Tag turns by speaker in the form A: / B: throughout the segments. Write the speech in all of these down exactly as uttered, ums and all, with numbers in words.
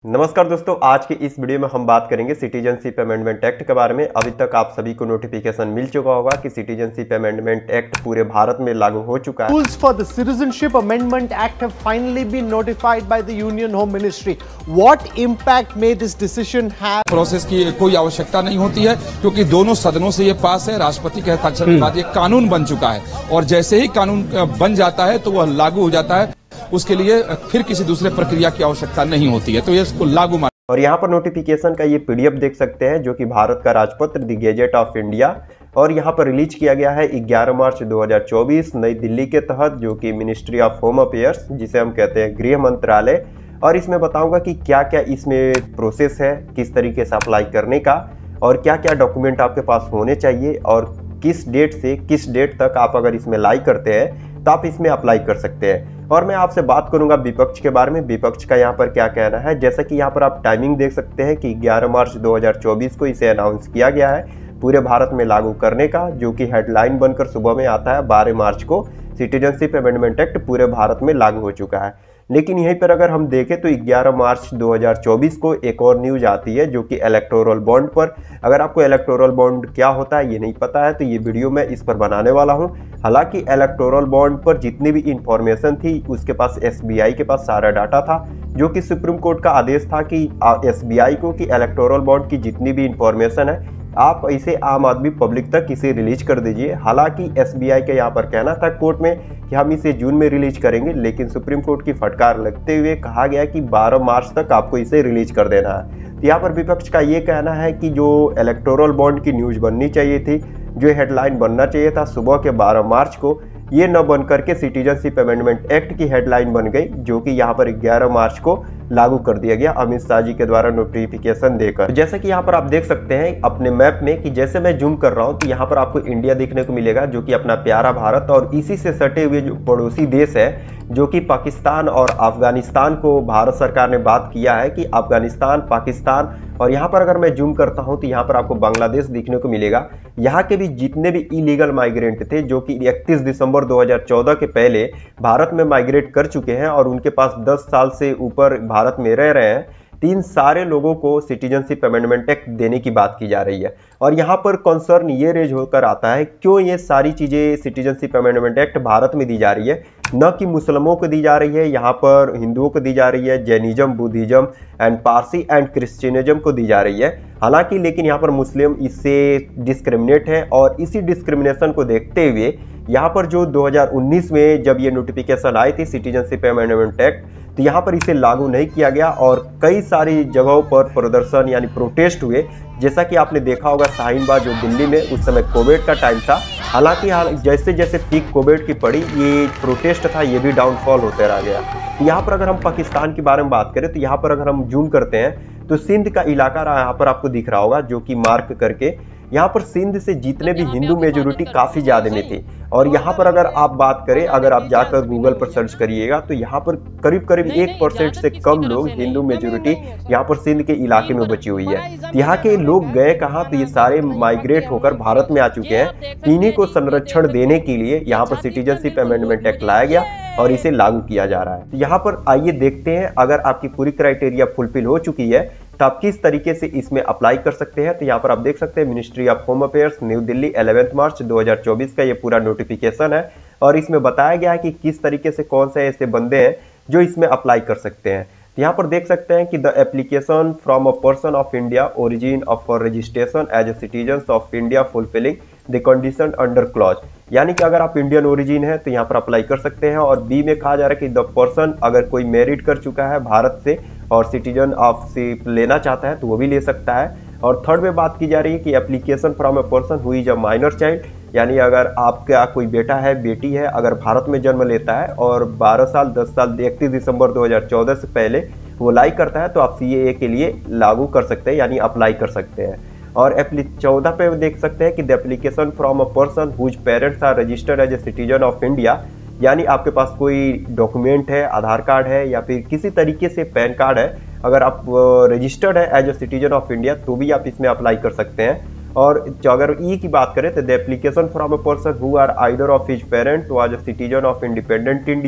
A: नमस्कार दोस्तों, आज के इस वीडियो में हम बात करेंगे सिटीजनशिप अमेंडमेंट एक्ट के बारे में। अभी तक आप सभी को नोटिफिकेशन मिल चुका होगा कि सिटीजनशिप अमेंडमेंट एक्ट पूरे भारत में लागू हो चुका है।
B: Rules for the Citizenship Amendment Act have finally been notified by the Union Home Ministry. What impact may this decision have?
C: Process की कोई आवश्यकता नहीं होती है क्योंकि दोनों सदनों से ये पास है। राष्ट्रपति के हस्ताक्षर के बाद ये कानून बन चुका है और जैसे ही कानून बन जाता है तो वह लागू हो जाता है। उसके लिए फिर किसी दूसरे प्रक्रिया की आवश्यकता नहीं होती है, तो ये इसको लागू मान।
A: और यहाँ पर नोटिफिकेशन का ये पीडीएफ देख सकते हैं जो कि भारत का राजपत्र द गैजेट ऑफ इंडिया, और यहाँ पर रिलीज किया गया है ग्यारह मार्च दो हज़ार चौबीस नई दिल्ली के तहत, जो कि मिनिस्ट्री ऑफ होम अफेयर्स जिसे हम कहते हैं गृह मंत्रालय। और इसमें बताऊंगा कि क्या क्या इसमें प्रोसेस है, किस तरीके से अप्लाई करने का, और क्या क्या डॉक्यूमेंट आपके पास होने चाहिए, और किस डेट से किस डेट तक आप अगर इसमें लाई करते हैं तो आप इसमें अप्लाई कर सकते हैं। और मैं आपसे बात करूंगा विपक्ष के बारे में, विपक्ष का यहाँ पर क्या कहना है। जैसा कि यहाँ पर आप टाइमिंग देख सकते हैं कि ग्यारह मार्च दो हज़ार चौबीस को इसे अनाउंस किया गया है पूरे भारत में लागू करने का, जो कि हेडलाइन बनकर सुबह में आता है बारह मार्च को सिटीजनशिप अमेंडमेंट एक्ट पूरे भारत में लागू हो चुका है। लेकिन यहीं पर अगर हम देखें तो ग्यारह मार्च दो हज़ार चौबीस को एक और न्यूज आती है जो कि इलेक्टोरल बॉन्ड पर। अगर आपको इलेक्टोरल बॉन्ड क्या होता है ये नहीं पता है तो ये वीडियो मैं इस पर बनाने वाला हूं। हालांकि इलेक्टोरल बॉन्ड पर जितनी भी इंफॉर्मेशन थी उसके पास एसबीआई के पास सारा डाटा था, जो कि सुप्रीम कोर्ट का आदेश था कि एसबीआई को कि इलेक्टोरल बॉन्ड की जितनी भी इंफॉर्मेशन है आप इसे आम आदमी पब्लिक तक इसे रिलीज कर दीजिए। हालांकि एसबीआई का यहाँ पर कहना था कोर्ट में कि हम इसे जून में रिलीज करेंगे, लेकिन सुप्रीम कोर्ट की फटकार लगते हुए कहा गया कि बारह मार्च तक आपको इसे रिलीज कर देना है। तो यहाँ पर विपक्ष का ये कहना है कि जो इलेक्टोरल बॉन्ड की न्यूज बननी चाहिए थी, जो हेडलाइन बनना चाहिए था सुबह के बारह मार्च को, ये न बन करके सिटीजनशिप अमेंडमेंट एक्ट की हेडलाइन बन गई, जो कि यहाँ पर ग्यारह मार्च को लागू कर दिया गया अमित शाह जी के द्वारा नोटिफिकेशन देकर। जैसे कि यहाँ पर आप देख सकते हैं अपने मैप में कि जैसे मैं जूम कर रहा हूँ तो यहाँ पर आपको इंडिया देखने को मिलेगा, जो कि अपना प्यारा भारत, और इसी से सटे हुए जो पड़ोसी देश है जो कि पाकिस्तान और अफगानिस्तान को भारत सरकार ने बात किया है कि अफगानिस्तान, पाकिस्तान, और यहाँ पर अगर मैं जूम करता हूँ तो यहाँ पर आपको बांग्लादेश दिखने को मिलेगा। यहाँ के भी जितने भी इलीगल माइग्रेंट थे जो कि इकतीस दिसंबर दो हज़ार चौदह के पहले भारत में माइग्रेट कर चुके हैं और उनके पास दस साल से ऊपर भारत में रह रहे हैं, तीन सारे लोगों को सिटीजनशिप अमेंडमेंट एक्ट देने की बात की जा रही है। और यहाँ पर कंसर्न ये रेज होकर आता है क्यों ये सारी चीजें सिटीजनशिप अमेंडमेंट एक्ट भारत में दी जा रही है, न कि मुस्लिमों को दी जा रही है, यहाँ पर हिंदुओं को दी जा रही है, Jainism, Buddhism and Parsi and Christianism को दी जा रही है। हालांकि लेकिन यहाँ पर मुस्लिम इससे डिस्क्रिमिनेट है, और इसी डिस्क्रिमिनेशन को देखते हुए यहाँ पर जो दो हज़ार उन्नीस में जब ये नोटिफिकेशन आई थी सिटीजनशिप अमेंडमेंट एक्ट, तो यहाँ पर इसे लागू नहीं किया गया और कई सारी जगहों पर प्रदर्शन यानी प्रोटेस्ट हुए। जैसा कि आपने देखा होगा शाहीन बाग जो दिल्ली में, उस समय कोविड का टाइम था। हालांकि जैसे जैसे पीक कोविड की पड़ी, ये प्रोटेस्ट था ये भी डाउनफॉल होते रह गया। यहाँ पर अगर हम पाकिस्तान के बारे में बात करें तो यहाँ पर अगर हम जूम करते हैं तो सिंध का इलाका यहाँ पर आपको दिख रहा होगा, जो कि मार्क करके यहाँ पर सिंध से जितने भी हिंदू मेजोरिटी काफी ज्यादा में थी। और यहाँ पर अगर आप बात करें, अगर आप जाकर गूगल पर सर्च करिएगा तो यहाँ पर करीब करीब एक परसेंट से कम लोग हिंदू मेजोरिटी यहाँ पर सिंध के इलाके में बची हुई है। यहाँ के लोग गए कहाँ, तो ये सारे माइग्रेट होकर भारत में आ चुके हैं। इन्हीं को संरक्षण देने के लिए यहाँ पर सिटीजनशिप अमेंडमेंट एक्ट लाया गया और इसे लागू किया जा रहा है। तो यहाँ पर आइए देखते हैं, अगर आपकी पूरी क्राइटेरिया फुलफिल हो चुकी है तो आप किस तरीके से इसमें अप्लाई कर सकते हैं। तो यहाँ पर आप देख सकते हैं ministry of home affairs, new Delhi, ग्यारह मार्च दो हज़ार चौबीस का ये पूरा नोटिफिकेशन है, और इसमें बताया गया है कि किस तरीके से कौन से ऐसे बंदे हैं जो इसमें अप्लाई कर सकते हैं। यहाँ पर देख सकते हैं कि the application from a person of India origin of for registration as a citizen of India fulfilling the condition under clause, यानी कि अगर आप इंडियन ओरिजिन है तो यहाँ पर अप्लाई कर सकते हैं। और बी में कहा जा रहा है कि द पर्सन अगर कोई मैरिड कर चुका है भारत से और सिटीजन ऑफ शिप लेना चाहता है तो वो भी ले सकता है। और थर्ड में बात की जा रही है कि application from a person who is a minor child, यानी अगर आपका कोई बेटा है, बेटी है, अगर भारत में जन्म लेता है और बारह साल, दस साल, इकतीस दिसंबर दो हज़ार चौदह से पहले वो लाई करता है तो आप सीएए के लिए लागू कर सकते हैं, यानी अप्लाई कर सकते हैं। और चौदह पे देख सकते हैं कि the application from a person whose parents are registered as a citizen of India, यानी आपके पास कोई डॉक्यूमेंट है, आधार कार्ड है या फिर किसी तरीके से पैन कार्ड है, अगर आप रजिस्टर्ड है as a citizen of India तो भी आप इसमें अप्लाई कर सकते हैं। और अगर ई की बात करें तो the application from a person who are either of his parent was a citizen of independent India,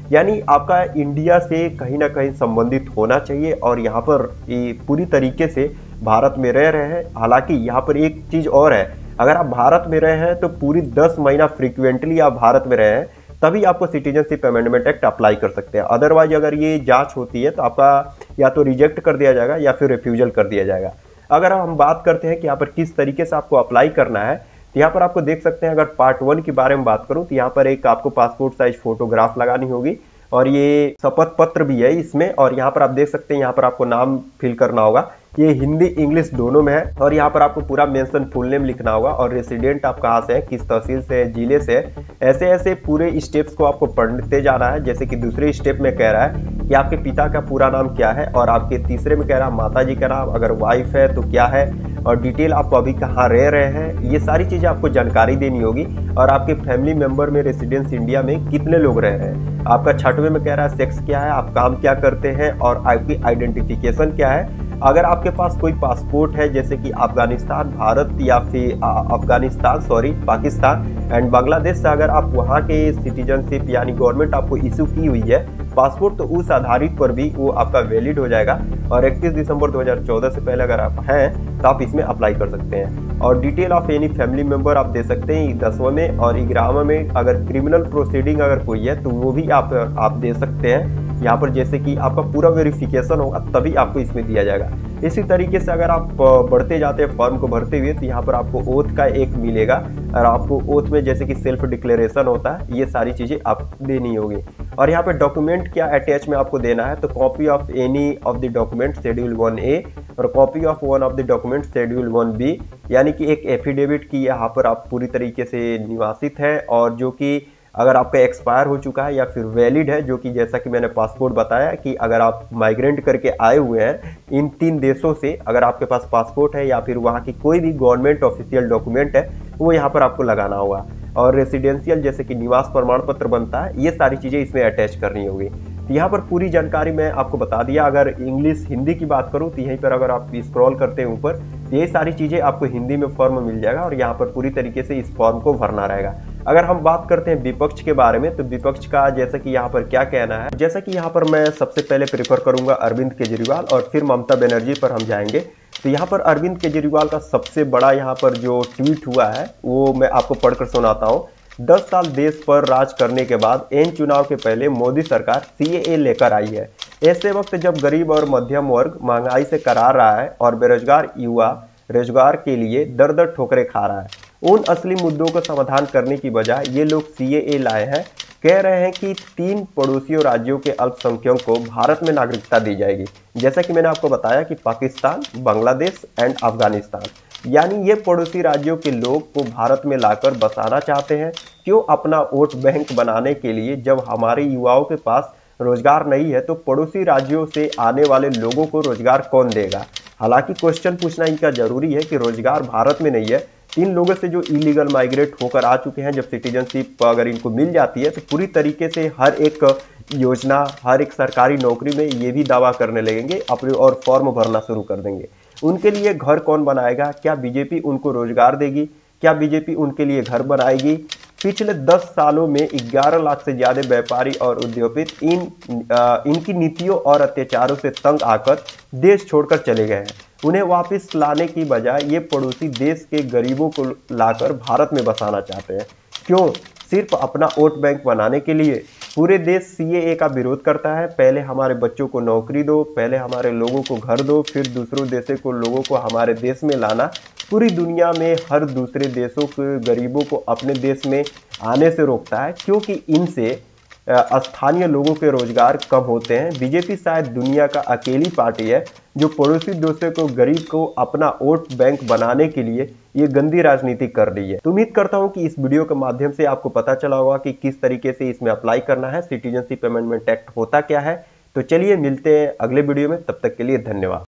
A: यानी आपका इंडिया से कहीं ना कहीं संबंधित होना चाहिए और यहाँ पर ये पूरी तरीके से भारत में रह रहे हैं। हालांकि यहाँ पर एक चीज और है, अगर आप भारत में रहे हैं तो पूरी दस महीना फ्रीक्वेंटली आप भारत में रहे हैं तभी आपको सिटीजनशिप अमेंडमेंट एक्ट अप्लाई कर सकते हैं। अदरवाइज अगर ये जांच होती है तो आपका या तो रिजेक्ट कर दिया जाएगा या फिर रिफ्यूजल कर दिया जाएगा। अगर हम बात करते हैं कि यहाँ पर किस तरीके से आपको अप्लाई करना है, तो यहाँ पर आपको देख सकते हैं, अगर पार्ट वन के बारे में बात करूं तो यहाँ पर एक आपको पासपोर्ट साइज फोटोग्राफ लगानी होगी और ये शपथ पत्र भी है इसमें। और यहाँ पर आप देख सकते हैं, यहाँ पर आपको नाम फिल करना होगा, ये हिंदी इंग्लिश दोनों में है। और यहाँ पर आपको पूरा मेंशन फुल नेम लिखना होगा और रेसिडेंट आप कहाँ से है, किस तहसील से है, जिले से है। ऐसे ऐसे पूरे स्टेप्स को आपको पढ़ते जाना है। जैसे कि दूसरे स्टेप में कह रहा है कि आपके पिता का पूरा नाम क्या है, और आपके तीसरे में कह रहा है माता जी का नाम, अगर वाइफ है तो क्या है, और डिटेल आपको अभी कहाँ रह रहे हैं, ये सारी चीजें आपको जानकारी देनी होगी। और आपके फैमिली मेंबर में रेसिडेंस इंडिया में कितने लोग रह रहे हैं, आपका छठवें में कह रहा है सेक्स क्या है, आप काम क्या करते हैं और आपकी आइडेंटिफिकेशन क्या है। अगर आपके पास कोई पासपोर्ट है जैसे कि अफगानिस्तान, भारत या फिर अफगानिस्तान सॉरी पाकिस्तान एंड बांग्लादेश से, अगर आप वहाँ के सिटीजनशिप यानी गवर्नमेंट आपको इशू की हुई है पासपोर्ट, तो उस आधारित पर भी वो आपका वैलिड हो जाएगा। और इकतीस दिसंबर दो हज़ार चौदह से पहले अगर आप हैं तो आप इसमें अप्लाई कर सकते हैं। और detail of any family member आप दे सकते हैं दसवें में, और ग्यारहवें में अगर क्रिमिनल प्रोसीडिंग अगर कोई है तो वो भी आप आप दे सकते हैं यहाँ पर। जैसे कि आपका पूरा वेरिफिकेशन होगा तभी आपको इसमें दिया जाएगा। इसी तरीके से अगर आप बढ़ते जाते हैं फॉर्म को भरते हुए तो यहाँ पर आपको ओथ का एक मिलेगा, और आपको ओथ में जैसे कि सेल्फ डिक्लेरेशन होता है, ये सारी चीजें आप देनी होगी। और यहाँ पे डॉक्यूमेंट क्या अटैच में आपको देना है, तो copy of any of the document schedule one A और copy of one of the document schedule one B, यानी कि एक एफिडेविट की यहाँ पर आप पूरी तरीके से निवासित है और जो कि अगर आपका एक्सपायर हो चुका है या फिर वैलिड है, जो कि जैसा कि मैंने पासपोर्ट बताया कि अगर आप माइग्रेंट करके आए हुए हैं इन तीन देशों से, अगर आपके पास पासपोर्ट है या फिर वहाँ की कोई भी गवर्नमेंट ऑफिशियल डॉक्यूमेंट है वो यहाँ पर आपको लगाना होगा। और रेसिडेंशियल जैसे कि निवास प्रमाण पत्र बनता है, ये सारी चीजें इसमें अटैच करनी होगी। तो यहाँ पर पूरी जानकारी मैं आपको बता दिया। अगर इंग्लिश हिंदी की बात करूँ तो यहीं पर अगर आप स्क्रॉल करते हैं ऊपर, ये सारी चीजें आपको हिंदी में फॉर्म मिल जाएगा और यहाँ पर पूरी तरीके से इस फॉर्म को भरना रहेगा। अगर हम बात करते हैं विपक्ष के बारे में, तो विपक्ष का जैसा कि यहाँ पर क्या कहना है, जैसा कि यहाँ पर मैं सबसे पहले प्रेफर करूंगा अरविंद केजरीवाल और फिर ममता बनर्जी पर हम जाएंगे। तो यहाँ पर अरविंद केजरीवाल का सबसे बड़ा यहाँ पर जो ट्वीट हुआ है वो मैं आपको पढ़कर सुनाता हूँ। दस साल देश पर राज करने के बाद एन चुनाव के पहले मोदी सरकार सीएए लेकर आई है। ऐसे वक्त जब गरीब और मध्यम वर्ग महंगाई से करार रहा है और बेरोजगार युवा रोजगार के लिए दर दर ठोकरें खा रहा है, उन असली मुद्दों को समाधान करने की बजाय ये लोग सीएए लाए हैं। कह रहे हैं कि तीन पड़ोसियों राज्यों के अल्पसंख्यकों को भारत में नागरिकता दी जाएगी। जैसा कि मैंने आपको बताया कि पाकिस्तान, बांग्लादेश एंड अफगानिस्तान, यानी ये पड़ोसी राज्यों के लोग को भारत में लाकर बसाना चाहते हैं। क्यों? अपना वोट बैंक बनाने के लिए। जब हमारे युवाओं के पास रोजगार नहीं है तो पड़ोसी राज्यों से आने वाले लोगों को रोजगार कौन देगा? हालांकि क्वेश्चन पूछना इनका जरूरी है कि रोजगार भारत में नहीं है। इन लोगों से जो इलीगल माइग्रेट होकर आ चुके हैं, जब सिटीजनशिप अगर इनको मिल जाती है तो पूरी तरीके से हर एक योजना, हर एक सरकारी नौकरी में ये भी दावा करने लगेंगे अपने और फॉर्म भरना शुरू कर देंगे। उनके लिए घर कौन बनाएगा? क्या बीजेपी उनको रोजगार देगी? क्या बीजेपी उनके लिए घर बनाएगी? पिछले दस सालों में ग्यारह लाख से ज्यादा व्यापारी और उद्योगपति इन आ, इनकी नीतियों और अत्याचारों से तंग आकर देश छोड़कर चले गए हैं। उन्हें वापस लाने की बजाय ये पड़ोसी देश के गरीबों को लाकर भारत में बसाना चाहते हैं। क्यों? सिर्फ अपना वोट बैंक बनाने के लिए। पूरे देश सीएए का विरोध करता है। पहले हमारे बच्चों को नौकरी दो, पहले हमारे लोगों को घर दो, फिर दूसरों देशों को लोगों को हमारे देश में लाना। पूरी दुनिया में हर दूसरे देशों के गरीबों को अपने देश में आने से रोकता है, क्योंकि इनसे स्थानीय लोगों के रोजगार कम होते हैं। बीजेपी शायद दुनिया का अकेली पार्टी है जो पड़ोसी देशों को, गरीब को अपना वोट बैंक बनाने के लिए ये गंदी राजनीति कर रही है। तो उम्मीद करता हूं कि इस वीडियो के माध्यम से आपको पता चला होगा कि किस तरीके से इसमें अप्लाई करना है। सिटीजनशिप अमेंडमेंट एक्ट होता क्या है। तो चलिए मिलते हैं अगले वीडियो में, तब तक के लिए धन्यवाद।